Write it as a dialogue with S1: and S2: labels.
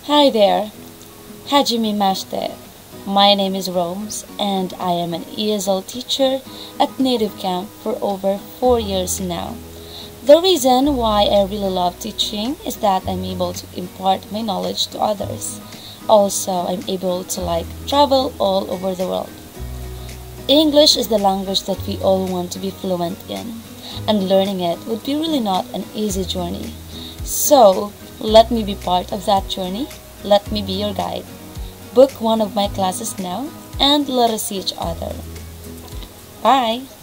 S1: Hi there, Hajime Mashte. My name is Romes, and I am an ESL teacher at Native Camp for over 4 years now. The reason why I really love teaching is that I'm able to impart my knowledge to others. Also, I'm able to travel all over the world. English is the language that we all want to be fluent in, and learning it would be really not an easy journey. So, let me be part of that journey. Let me be your guide. Book one of my classes now, and let us see each other. Bye!